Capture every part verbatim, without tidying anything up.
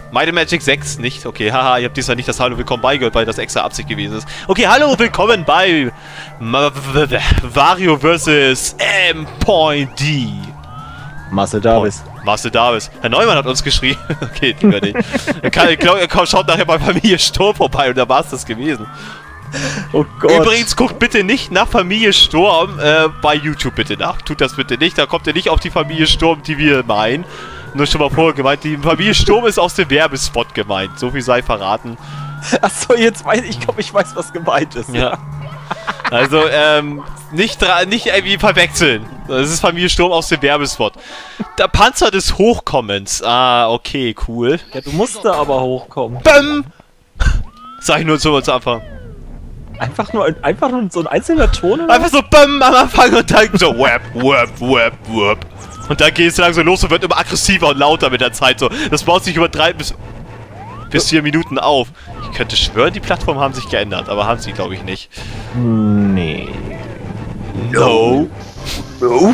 Might and Magic sechs nicht. Okay, haha, ihr habt diesmal nicht das Hallo Willkommen bei gehört, weil das extra Absicht gewesen ist. Okay, hallo willkommen bei Wario versus. M.D. Marcel Davis. Oh, Marcel Davis. Herr Neumann hat uns geschrieben. Okay, lieber nicht. Er, kann, ich glaub, er schaut nachher bei Familie Sturm vorbei und da war es das gewesen. Oh Gott. Übrigens, guckt bitte nicht nach Familie Sturm äh, bei YouTube bitte nach. Tut das bitte nicht, da kommt ihr nicht auf die Familie Sturm, die wir meinen. Nur schon mal vorher gemeint, die Familie Sturm ist aus dem Werbespot gemeint. So viel sei verraten. Achso, jetzt weiß ich, glaube ich weiß, was gemeint ist. Ja. Also, ähm, nicht, nicht irgendwie verwechseln. Das ist Familie Sturm aus dem Werbespot. Der Panzer des Hochkommens. Ah, okay, cool. Ja, du musst da aber hochkommen. Bäm! Sag ich nur so zu Anfang. Einfach nur, einfach nur so ein einzelner Ton? Oder? Einfach so BÄM am Anfang und dann so wap, wap, wap, wap. Und dann geht es langsam los und wird immer aggressiver und lauter mit der Zeit so. Das baut sich über drei bis, bis vier Minuten auf. Ich könnte schwören, die Plattformen haben sich geändert, aber haben sie, glaube ich, nicht. Nee. No. No.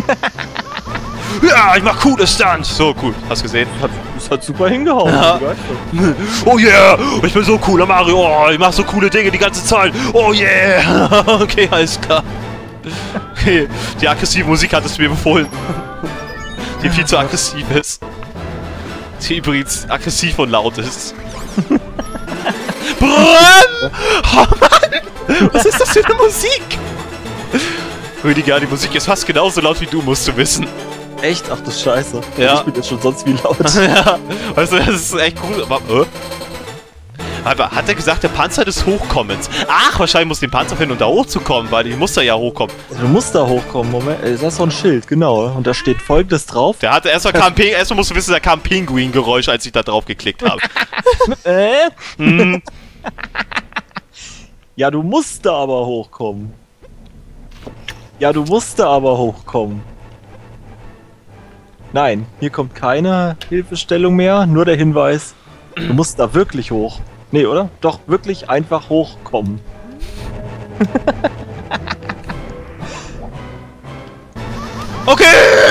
Ja, ich mach coole Stunts. So, cool. Hast du gesehen? Hat, das hat super hingehauen. Ja. Oh yeah, ich bin so cooler Mario. Oh, ich mach so coole Dinge die ganze Zeit. Oh yeah. Okay, alles klar. Okay, die aggressive Musik hattest du mir befohlen. Die viel zu aggressiv ist. Die übrigens aggressiv und laut ist. Brumm! Oh Mann! Was ist das für eine Musik? Rüdiger, die Musik ist fast genauso laut wie du, musst du wissen. Echt? Ach du Scheiße. Ja. Ich bin jetzt schon sonst wie laut. Ja, weißt du, das ist echt cool. Aber, äh? Aber hat er gesagt, der Panzer des Hochkommens? Ach, wahrscheinlich muss den Panzer finden, um da hochzukommen, weil ich muss da ja hochkommen. Du musst da hochkommen, Moment. Das ist so ein Schild, genau. Und da steht Folgendes drauf. Der hatte erstmal kam Ping, erstmal musst du wissen, da kam Pinguin-Geräusch, als ich da drauf geklickt habe. äh? Mhm. Ja, du musst da aber hochkommen. Ja, du musst da aber hochkommen. Nein, hier kommt keine Hilfestellung mehr, nur der Hinweis, du musst da wirklich hoch. Nee, oder? Doch, wirklich einfach hochkommen. Okay!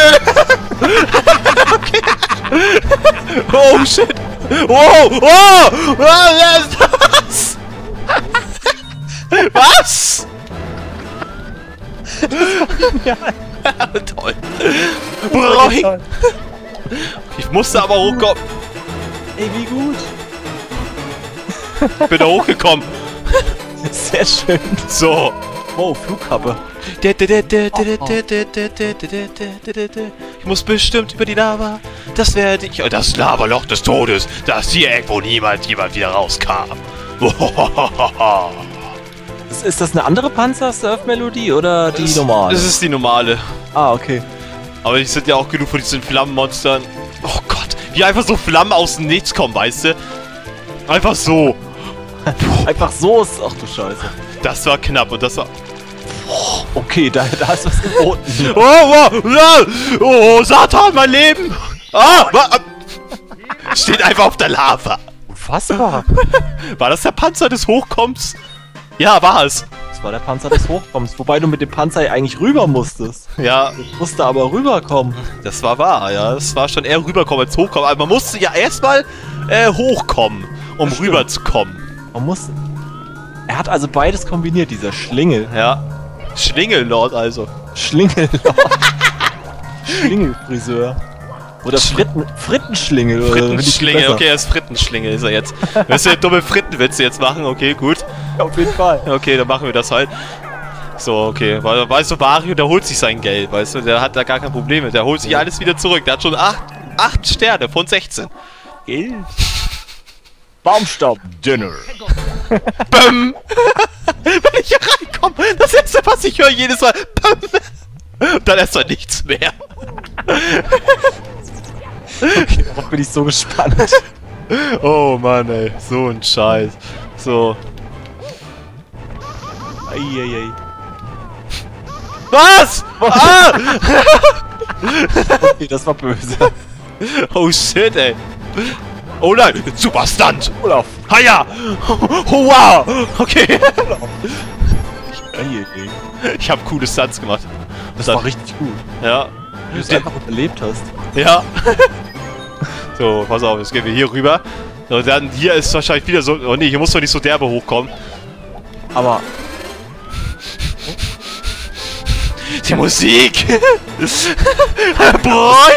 Okay! Oh shit! Wow! Oh! Was ist das? Was? Ja, toll! Boing. Ich musste aber hochkommen. Ey, wie gut. Ich bin da hochgekommen. Sehr schön. So. Oh, Flugkappe. Ich muss bestimmt über die Lava. Das werde ich. Das Lavaloch des Todes. Das Viereck, wo niemand jemand wieder rauskam. Ist, ist das eine andere Panzer-Surf-Melodie oder die das, normale? Das ist die normale. Ah, okay. Aber die sind ja auch genug von diesen Flammenmonstern. Oh Gott. Wie einfach so Flammen aus dem Nichts kommen, weißt du? Einfach so. Einfach so ist. Ach du Scheiße. Das war knapp und das war. Okay, da, da ist was geboten. Oh, oh, oh, oh, Satan, mein Leben! Ah! Steht einfach auf der Lava. Unfassbar. War das der Panzer des Hochkommens? Ja, war es. Das war der Panzer des Hochkommens, wobei du mit dem Panzer eigentlich rüber musstest. Ja. Du musste aber rüberkommen. Das war wahr, ja. Das war schon eher rüberkommen als hochkommen. Aber man musste ja erstmal äh, hochkommen, um rüberzukommen. Man muss. Er hat also beides kombiniert, dieser Schlingel. Ja. Schlingellord also. Schlingellord. Schlingelfriseur. Oder Fritten, Frittenschlingel. Frittenschlingel, okay, er ist Frittenschlingel, ist er jetzt. Willst du dumme Frittenwitze jetzt machen? Okay, gut. Auf jeden Fall. Okay, dann machen wir das halt. So, okay. Weißt du, Mario, der holt sich sein Geld, weißt du, der hat da gar kein Problem mit. Der holt sich alles wieder zurück. Der hat schon acht Sterne von sechzehn. Geld. Baumstaub. Dinner. Bäm! Wenn ich hier reinkomme, das erste, was ich höre, jedes Mal. Bäm! Und dann erstmal nichts mehr. Okay, darauf bin ich so gespannt. Oh Mann, ey. So ein Scheiß. So. Eieiei. Was? Ah! Okay, das war böse. Oh shit, ey. Oh nein, super Stunt. Olaf. Haja. Oh wow. Okay. Eieiei. Ich habe coole Stunts gemacht. Das war richtig gut. Ja. Wie du es einfach überlebt hast. Ja. So, pass auf, jetzt gehen wir hier rüber. Und dann hier ist wahrscheinlich wieder so... Oh nee, hier muss doch nicht so derbe hochkommen. Aber... Die Musik! Boy!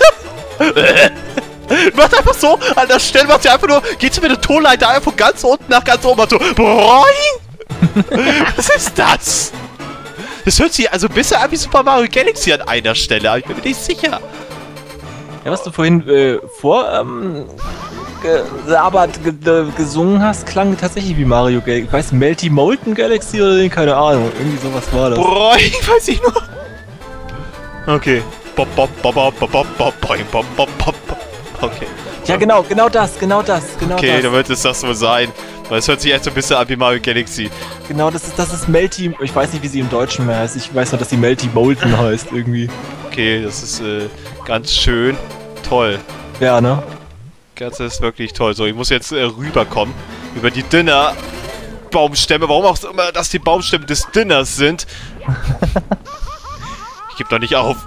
Macht einfach so, an der Stelle macht sie einfach nur... Geht sie mit der Tonleiter einfach von ganz unten nach ganz oben und so... Boy! Was ist das? Das hört sich also besser an wie Super Mario Galaxy an einer Stelle, aber ich bin mir nicht sicher. Ja, was du vorhin äh, vor... Ähm, gelabert, ge gesungen hast, klang tatsächlich wie Mario Galaxy. Ich weiß, Melty Molten Galaxy oder den? Keine Ahnung. Irgendwie sowas war das. Boah, ich weiß ich nur. Okay. Bop, bop, bop, bop, bop, bop, bop, bop, bop, bop. Okay. Ja, genau, genau das, genau das, genau okay, das. dann wird es das wohl sein. Weil es hört sich echt so ein bisschen an wie Mario Galaxy. Genau, das ist, das ist Melty... Ich weiß nicht, wie sie im Deutschen mehr heißt. Ich weiß nur, dass sie Melty Molten heißt, irgendwie. Okay, das ist äh, ganz schön toll. Ja, ne? Das ist wirklich toll. So, ich muss jetzt äh, rüberkommen. Über die Dinner-Baumstämme. Warum auch immer das die Baumstämme des Dinners sind. Ich geb doch nicht auf.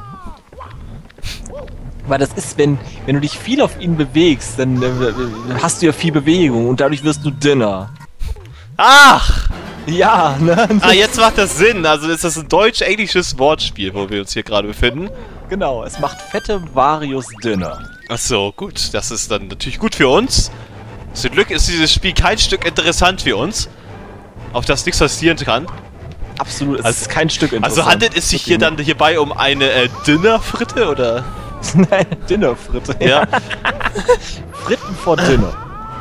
Weil das ist, wenn, wenn du dich viel auf ihn bewegst, dann äh, hast du ja viel Bewegung und dadurch wirst du dünner. Ach! Ja, ne? Ah, jetzt macht das Sinn. Also ist das ein deutsch-englisches Wortspiel, wo wir uns hier gerade befinden. Genau, es macht fette Varios dünner. Ach so, gut. Das ist dann natürlich gut für uns. Zum Glück ist dieses Spiel kein Stück interessant für uns. Auf das nichts passieren kann. Absolut, es also, ist kein Stück interessant. Also handelt es sich hier dann hierbei um eine äh, Dinnerfritte, oder? Nein, Dinnerfritte. Ja. Fritten vor Dinner.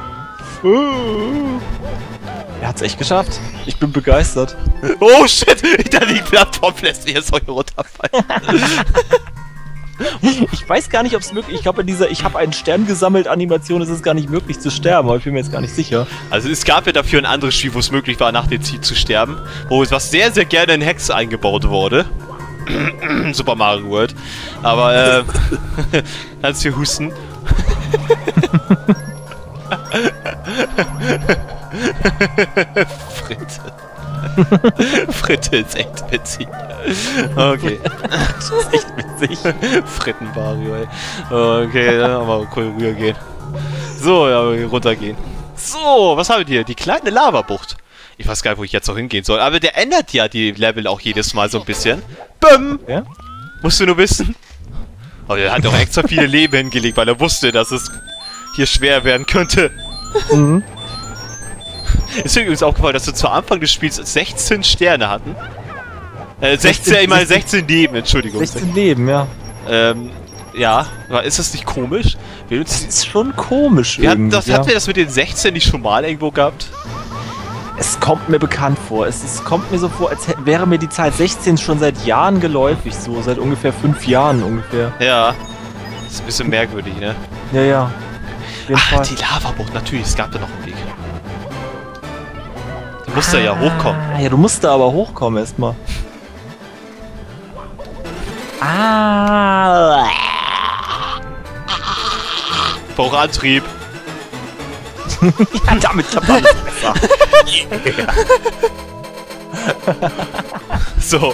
Er hat's echt geschafft. Ich bin begeistert. Oh shit! Hinter die Plattform lässt sich jetzt heute runterfallen. Ich weiß gar nicht, ob es möglich ist. Ich glaube, in dieser Ich habe einen Stern gesammelt Animation ist es gar nicht möglich zu sterben, aber ich bin mir jetzt gar nicht sicher. Also es gab ja dafür ein anderes Spiel, wo es möglich war, nach dem Ziel zu sterben. Wo es was sehr, sehr gerne in Hex eingebaut wurde. Super Mario World. Aber, äh... kannst du husten? Fritte. Fritte ist echt witzig. Okay. Das ist echt witzig. Fritten-Mario, ey. Okay, dann mal cool rübergehen. So, ja, runtergehen. So, was haben wir hier? Die kleine Lavabucht. Ich weiß gar nicht, wo ich jetzt noch hingehen soll. Aber der ändert ja die Level auch jedes Mal so ein bisschen. Bäm! Ja? Musst du nur wissen. Aber er hat auch extra viele Leben hingelegt, weil er wusste, dass es hier schwer werden könnte. Mhm. Ist mir übrigens aufgefallen, dass wir zu Anfang des Spiels sechzehn Sterne hatten. Äh, sechzehn, ich meine sechzehn Leben, Entschuldigung. sechzehn Leben, ja. Ähm, ja, aber ist das nicht komisch? Wir Das ist schon komisch wir hatten, irgendwie, das, ja. Hatten wir das mit den sechzehn nicht schon mal irgendwo gehabt? Es kommt mir bekannt vor. Es, es kommt mir so vor, als hätte- wäre mir die Zahl sechzehn schon seit Jahren geläufig, so seit ungefähr fünf Jahren ungefähr. Ja. Das ist ein bisschen merkwürdig, ne? Ja, ja. Auf jeden Ach, Fall. die Lavabucht, natürlich, es gab da noch einen Weg. Du musst da ja hochkommen. Ah, ja, du musst da aber hochkommen erstmal. Ah. Ich brauche Antrieb. Ja, damit klappt alles besser. So.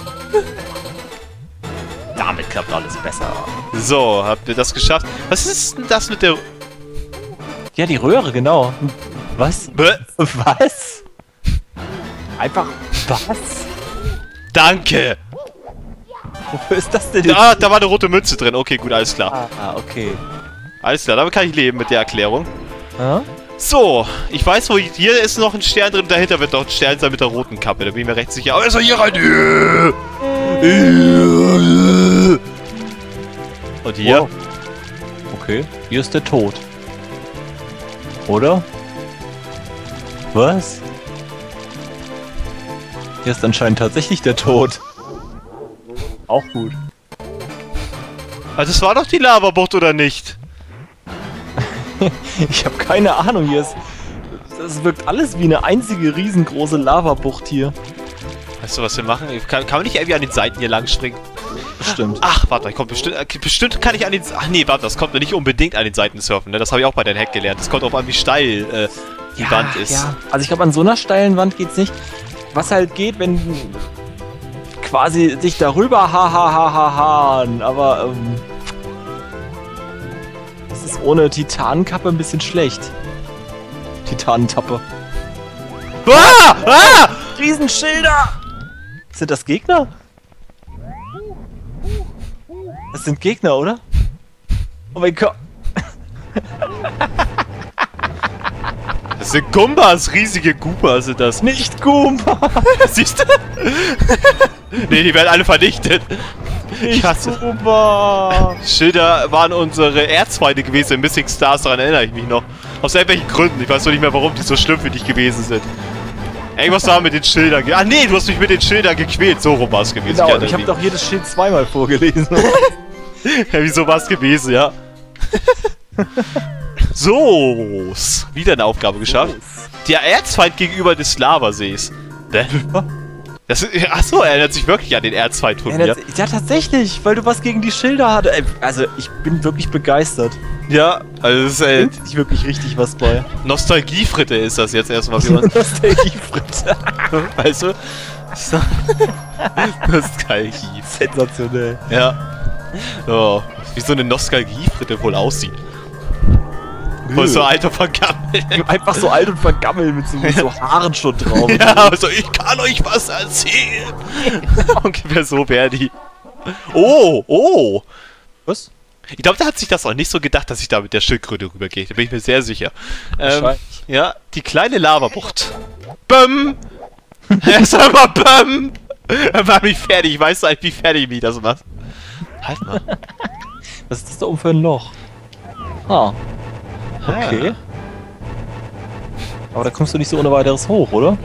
Damit klappt alles besser. So, habt ihr das geschafft? Was ist denn das mit der... Ja, die Röhre, genau. Was? Bäh. Was? Einfach was? Danke! Wofür ist das denn jetzt? Ah, da war eine rote Münze drin. Okay, gut, alles klar. Ah, okay. Alles klar, damit kann ich leben mit der Erklärung. Ja? So, ich weiß, wo ich, hier ist noch ein Stern drin, dahinter wird noch ein Stern sein mit der roten Kappe, da bin ich mir recht sicher. Aber ist er hier rein? Und hier? Wow. Okay, hier ist der Tod. Oder? Was? Hier ist anscheinend tatsächlich der Tod. Auch gut. Also es war doch die Lavabucht, oder nicht? Ich habe keine Ahnung, hier ist... Das wirkt alles wie eine einzige riesengroße Lavabucht hier. Weißt du, was wir machen? Kann, kann man nicht irgendwie an den Seiten hier lang springen? Bestimmt. Ach, warte, ich komm bestimmt... äh, Bestimmt kann ich an den... Ach nee, warte, das kommt nicht unbedingt an den Seiten surfen, ne? Das habe ich auch bei den Hack gelernt. Das kommt auch an, wie steil äh, die ja, Wand ist. Ja. Also ich glaube, an so einer steilen Wand geht's nicht. Was halt geht, wenn quasi sich darüber ha ha ha ha ha, aber ähm, das ist ohne Titankappe ein bisschen schlecht. Titanentappe. Ah! Ah! Riesenschilder! Sind das Gegner? Das sind Gegner, oder? Oh mein Gott. Das sind Gumbas, riesige Gumbas sind das. Nicht Goomba! Siehst du? Nee, die werden alle vernichtet. Ich hasse. Goomba! Schilder waren unsere Erzfeinde gewesen in Missing Stars, daran erinnere ich mich noch. Aus irgendwelchen Gründen, ich weiß noch nicht mehr, warum die so schlimm für dich gewesen sind. Irgendwas war mit den Schildern. Ah nee, du hast mich mit den Schildern gequält, so rum war es gewesen. Genau, ich habe doch jedes Schild zweimal vorgelesen. Ja, wieso war es gewesen, ja? So, wieder eine Aufgabe geschafft. Der Erzfeind gegenüber des Lavasees. Ne? Das ist, achso, er erinnert sich wirklich an den Erzfeind von mir. Ja, tatsächlich, weil du was gegen die Schilder hattest. Also, ich bin wirklich begeistert. Ja, also es ist Da äh, ist wirklich richtig was bei. Nostalgiefritte ist das jetzt erstmal für uns. Nostalgiefritte. Weißt du? Nostalgie. Sensationell. Ja. Oh, wie so eine Nostalgiefritte wohl aussieht. Voll so alt und vergammelt. Einfach so alt und vergammelt mit so, mit so Haaren schon drauf. Ja, also ich kann euch was erzählen. Ungefähr so wäre die. Oh, oh. Was? Ich glaube, der hat sich das auch nicht so gedacht, dass ich da mit der Schildkröte rübergehe. Da bin ich mir sehr sicher. Ähm, ja, die kleine Lavabucht. Bäm! Sag mal, bäm! Er war mich fertig. Weißt du eigentlich, wie fertig mich das macht? Halt mal. Was ist das da oben für ein Loch? Ah. Okay. Aber da kommst du nicht so ohne weiteres hoch, oder?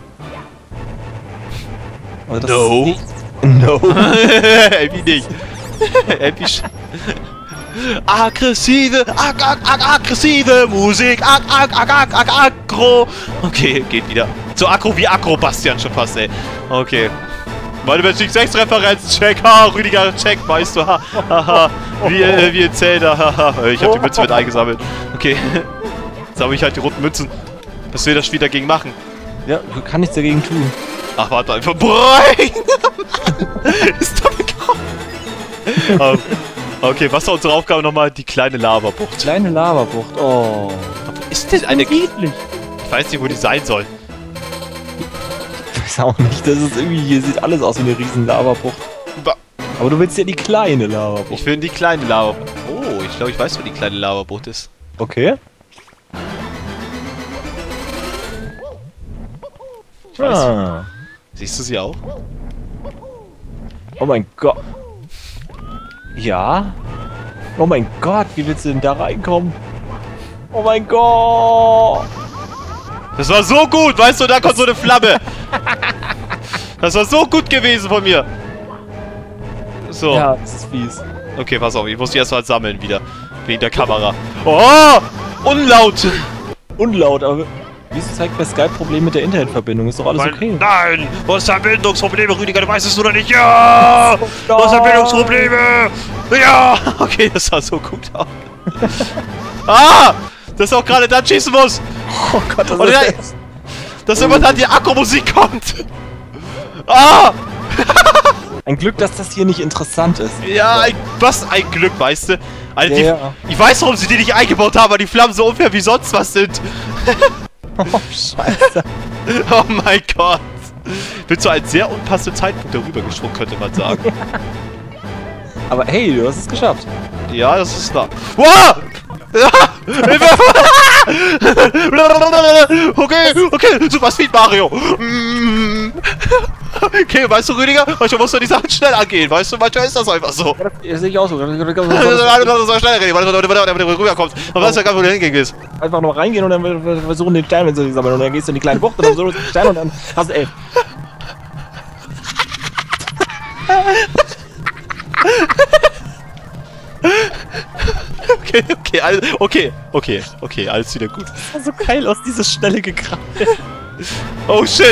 Aber das No. Ist nicht... No. Irgendwie nicht. Irgendwie sch Aggressive, ag, ag, ag, aggressive Musik, ag, ag, ag, ag, ag, aggro. Okay, geht wieder. So aggro wie Aggro Bastian schon fast, ey. Okay. Meine Magic sechs Referenzen, check, ha, Rüdiger, check, weißt du, ha, haha, wie, äh, wie in Zelda, haha, ich hab die Münze mit eingesammelt. Okay, sammle ich halt die roten Münzen. Was will das Spiel dagegen machen? Ja, du kannst nichts dagegen tun. Ach, warte, einfach, Brein! Ist doch bekommen. um, okay, was war unsere Aufgabe nochmal? Die kleine Lavabucht. Kleine Lavabucht, oh. Ist denn eine... Niedlich. Ich weiß nicht, wo die sein soll. Ich weiß auch nicht, das ist irgendwie, hier sieht alles aus wie eine riesen Lavabucht. Ba Aber du willst ja die kleine Lavabucht. Ich will die kleine Lavabucht. Oh, ich glaube, ich weiß, wo die kleine Lavabucht ist. Okay. Ich weiß. Ah. Siehst du sie auch? Oh mein Gott. Ja? Oh mein Gott, wie willst du denn da reinkommen? Oh mein Gott! Das war so gut, weißt du, da kommt so eine Flamme. Das war so gut gewesen von mir. So. Ja, das ist fies. Okay, pass auf, ich muss die erstmal sammeln wieder. Wegen der Kamera. Oh! Unlaut! Unlaut, aber wieso zeigt bei Skype Probleme mit der Internetverbindung? Ist doch alles okay. Nein! Du hast Verbindungsprobleme, Rüdiger, du weißt es nur noch nicht. Ja! Du hast Verbindungsprobleme! Ja! Okay, das sah so gut aus. Ah! Dass er auch gerade dann schießen muss! Oh Gott, das Und ist... dann, dass immer dann die Akku-Musik kommt! Ah! Ein Glück, dass das hier nicht interessant ist. Ja, ein, was ein Glück, weißt du? Also Ja, die, ja. Ich weiß, warum sie die nicht eingebaut haben, weil die Flammen so unfair wie sonst was sind. Oh, scheiße. Oh mein Gott. Ich bin zu einem sehr unpassenden Zeitpunkt darüber gesprungen, könnte man sagen. Aber hey, du hast es geschafft. Ja, das ist wahr. Wow! Ja! Okay, okay, Super Speed Mario. Mm. Okay, weißt du, Rüdiger, manchmal musst du die Sachen schnell angehen, weißt du, manchmal ist das einfach so. Das sehe ich auch so. Du sollst schnell reden, weil du rüberkommst. Man weiß ja gar nicht, wo du hingehen gehst. Einfach nur reingehen und dann versuchen den Stein zu sammeln und dann gehst du in die kleine Bucht und dann so den Stein und dann hast du elf. Okay, okay, alles, okay, okay, okay, alles wieder gut. Das war so geil aus dieser Stelle gekramt. Oh shit!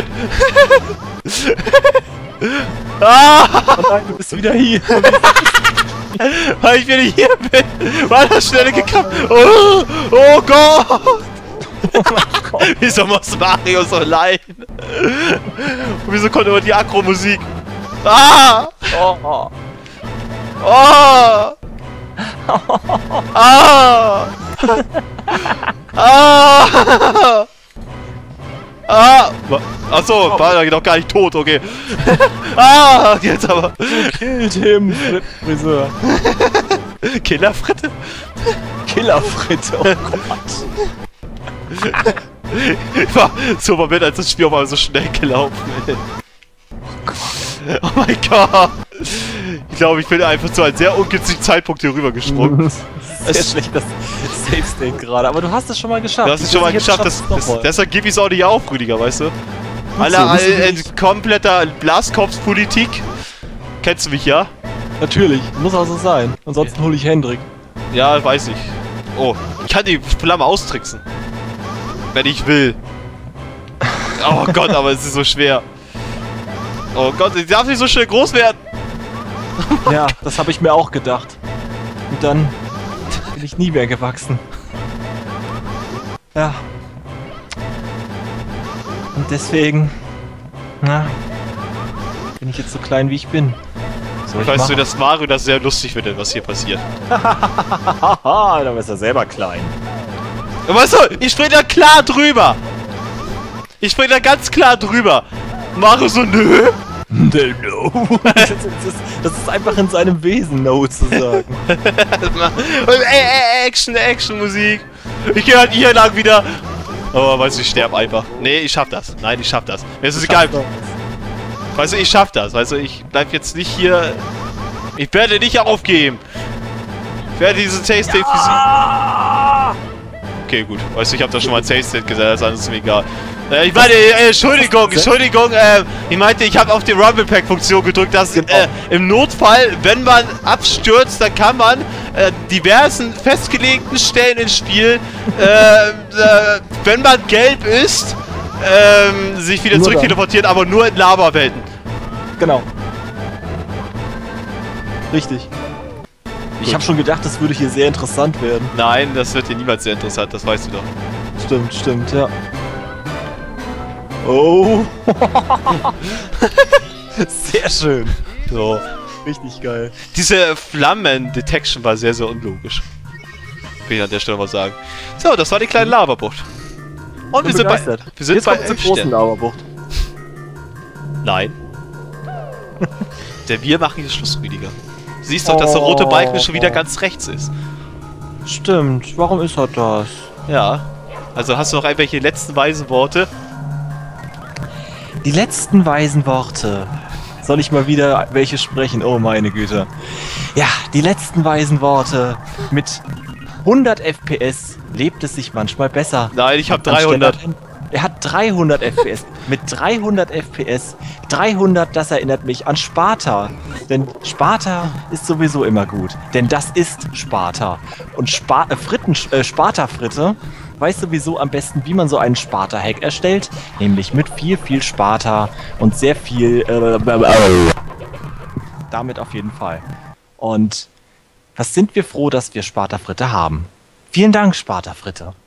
Ah! Oh nein, du bist wieder hier. Weil ich wieder hier bin, war das schnell gekramt. Oh, oh Gott! Oh mein Gott. Wieso muss Mario so leiden? Und wieso kommt immer die Akro-Musik? Ah! Oh, oh. Oh! Ah! Ah! Ah! Achso, war er doch gar nicht tot, okay. Ah! Jetzt aber. Killed him, Friseur. Killerfritte? Killerfritte, oh Gott. Ich war so verwirrt, als das Spiel auf einmal so schnell gelaufen ist. Oh mein Gott! Ich glaube, ich bin einfach zu einem sehr ungünstigen Zeitpunkt hier rüber gesprungen. Sehr schlecht, das Save State gerade, aber du hast es schon mal geschafft. Du hast es schon mal geschafft, das, das, deshalb gebe ich es auch nicht auf, Rüdiger, weißt du? Alter, all, in kompletter Blaskorps-Politik. Kennst du mich, ja? Natürlich, muss auch so sein. Ansonsten hole ich Hendrik. Ja, weiß ich. Oh, ich kann die Flamme austricksen. Wenn ich will. Oh Gott, aber es ist so schwer. Oh Gott, ich darf nicht so schnell groß werden. Ja, das habe ich mir auch gedacht. Und dann bin ich nie mehr gewachsen. Ja. Und deswegen, na, bin ich jetzt so klein, wie ich bin. Soll ich weißt machen? du, dass Mario das sehr lustig findet, was hier passiert. Haha, da ist er selber klein. Weißt du, ich spring da klar drüber. Ich spring da ganz klar drüber. Mario so, nö. No. Das ist, das ist einfach in seinem Wesen, no zu sagen. Ey, Action, Action, Musik. Ich gehe halt hier lang wieder. Oh, weißt du, ich sterbe einfach. Nee, ich schaff das. Nein, ich schaff das. Mir ist es egal. Weißt du, ich schaff das. Weißt du, ich bleib jetzt nicht hier. Ich werde nicht aufgeben. Ich werde diese Taste State ja! Okay, gut. Weißt du, ich habe da schon mal Taste State gesagt, das ist alles mir egal. Äh, ich meine, äh, Entschuldigung, Entschuldigung, äh, ich meinte, ich habe auf die Rumble Pack Funktion gedrückt, dass äh, im Notfall, wenn man abstürzt, dann kann man äh, diversen festgelegten Stellen ins Spiel, äh, äh, wenn man gelb ist, äh, sich wieder zurück teleportieren, aber nur in Lava-Welten. Genau. Richtig. Ich habe schon gedacht, das würde hier sehr interessant werden. Nein, das wird hier niemals sehr interessant, das weißt du doch. Stimmt, stimmt, ja. Oh. Sehr schön. So. Richtig geil. Diese Flammen-Detection war sehr, sehr unlogisch. Will ich an der Stelle mal sagen. So, das war die kleine Lavabucht. Und wir sind bei... Wir sind Jetzt bei zur großen Lavabucht. Nein. Denn wir machen hier Schluss, Rüdiger. Du siehst doch, dass der rote Balken schon wieder ganz rechts ist. Stimmt. Warum ist er das? Ja. Also hast du noch irgendwelche letzten weisen Worte? Die letzten weisen Worte. Soll ich mal wieder welche sprechen? Oh meine Güte. Ja, die letzten weisen Worte. Mit hundert F P S lebt es sich manchmal besser. Nein, ich habe dreihundert. Er hat dreihundert F P S. Mit dreihundert F P S. dreihundert, das erinnert mich an Sparta. Denn Sparta ist sowieso immer gut. Denn das ist Sparta. Und Spa äh, Fritten, äh, Sparta-Fritte weiß sowieso am besten, wie man so einen Sparta-Hack erstellt. Nämlich mit viel, viel Sparta und sehr viel... Äh, damit auf jeden Fall. Und was sind wir froh, dass wir Sparta-Fritte haben. Vielen Dank, Sparta-Fritte.